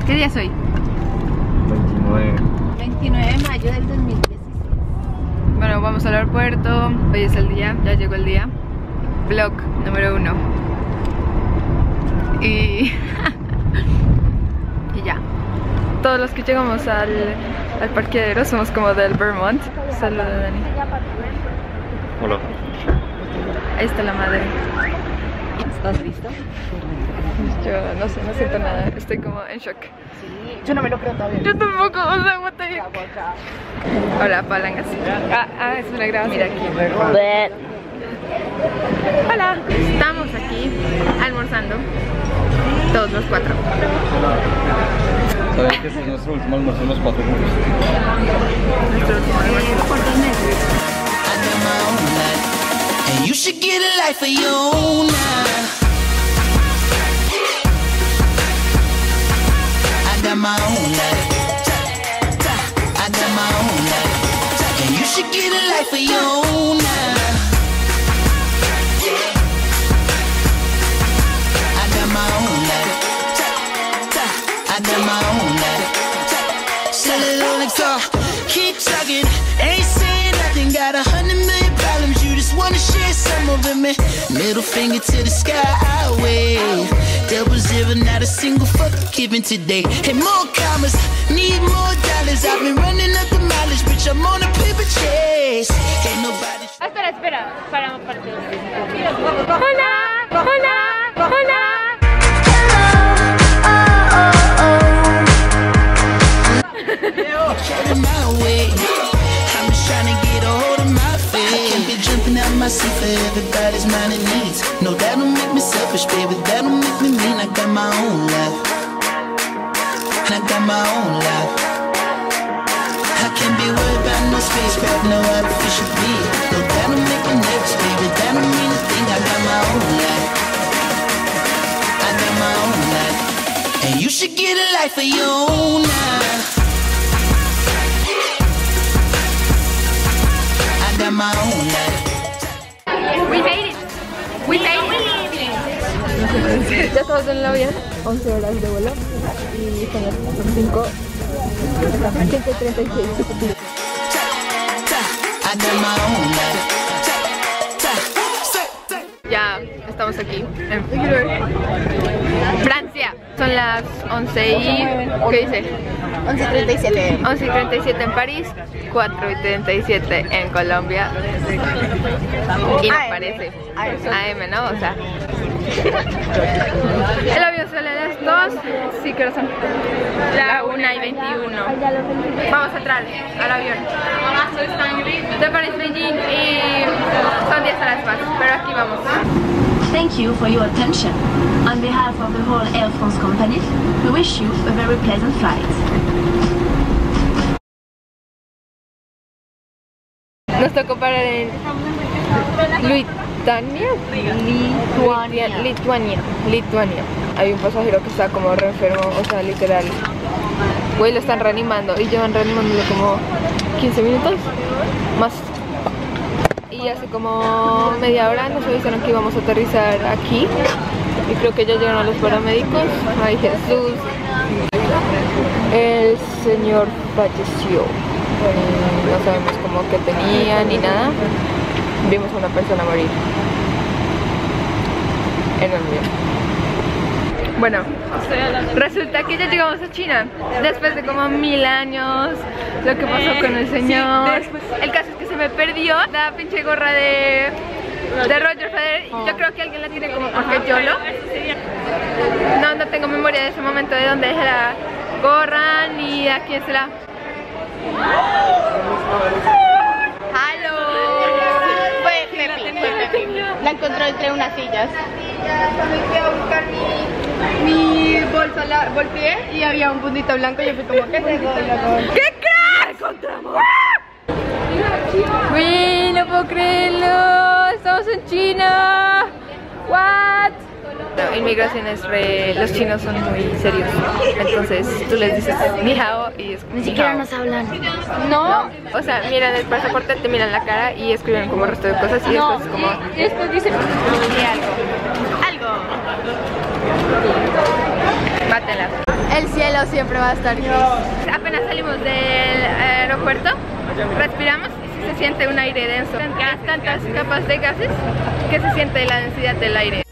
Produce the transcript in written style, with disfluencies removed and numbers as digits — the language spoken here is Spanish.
¿Qué día es hoy? 29 de mayo del 2016. Bueno, vamos al aeropuerto. Hoy es el día, ya llegó el día. Vlog número 1. Y ya. Todos los que llegamos al parqueadero somos como del Vermont. Saluda, Dani. Hola. Ahí está la madre. ¿Estás listo? Yo no sé, no siento nada. Estoy como en shock. Sí, yo no me lo creo todavía. Yo tampoco, o sea, what the heck. Hola, palangas. Es una grabación. Mira aquí. Hola. Estamos aquí almorzando. Todos los 4. ¿Sabes que este es nuestro último almuerzo los 4 juntos? Nuestro último almuerzo. You should get a life of your own now. I got my own life. I got my own life. And you should get a life of your own now. I got my own life. I got my own life. Sell it all like car. Keep talking. Ain't saying nothing. Got 100 million problems. You just wanna share some of it, man. Middle finger to the sky, I wave. 00, not a single fuck given today. And more commas, need more dollars. I've been running up the mileage, bitch. I'm on a paper chase. Ain't nobody. Espera, para un partido. Hola, hola, hola. I'm just trying to get a hold of my faith. I can't be jumping out my seat for everybody's mind and needs. No, that don't make me selfish, baby. That don't make me mean. I got my own life. I got my own life. I can't be worried about no spacecraft, no artificial beat. No, that don't make me nervous, baby. That don't mean a thing. I got my own life. I got my own life. And you should get a life of your own now. I got my own life. We made it. We made it. Ya estamos en el avión. 11 horas de vuelo. Y son las 5:36. I got my own life. Ya estamos aquí en Francia. Son las 11 y... ¿qué dice? 11:37. 11:37 en París, 4:37 en Colombia. Y no parece AM, ¿no? O sea, el avión sale a las 2. Sí, que son la 1:21. Vamos a entrar al avión de París, Beijing, y son 10 horas más, pero aquí vamos. Thank you for your attention. On behalf of the whole Air France company, we wish you a very pleasant flight. Nos tocó parar en Lituania. Hay un pasajero que está como re enfermo, o sea, literal. Güey, lo están reanimando y llevan reanimándolo como 15 minutos más. Y hace como media hora nos avisaron que íbamos a aterrizar aquí. Y creo que ya llegaron los paramédicos. Ay, Jesús. El señor falleció. No sabemos cómo que tenía ni nada. Vimos a una persona morir en el avión. Bueno, resulta que ya llegamos a China después de como 1000 años. Lo que pasó con el señor. El caso es que se me perdió la pinche gorra de Roger Federer. Yo creo que alguien la tiene como porque yo no tengo memoria de ese momento de donde dejé la gorra ni a quién se la... ¡Halo! Fue Pepi. La encontró entre unas sillas. También fui a buscar mi bolsa, la volteé y había un puntito blanco y yo fui como, ¿qué es eso? ¡Qué crack! ¡Encontramos! ¡Uy! No puedo creerlo. Estamos en China. ¿What? No, inmigración es re... Los chinos son muy serios. Entonces tú les dices ni hao y es Ni siquiera nos hablan. No, o sea, miran el pasaporte, te miran la cara y escriben como el resto de cosas y después es como... Y después dicen algo. Bátela. el cielo siempre va a estar gris. Apenas salimos del aeropuerto, respiramos y se siente un aire denso. Tantas capas de gases que se siente la densidad del aire.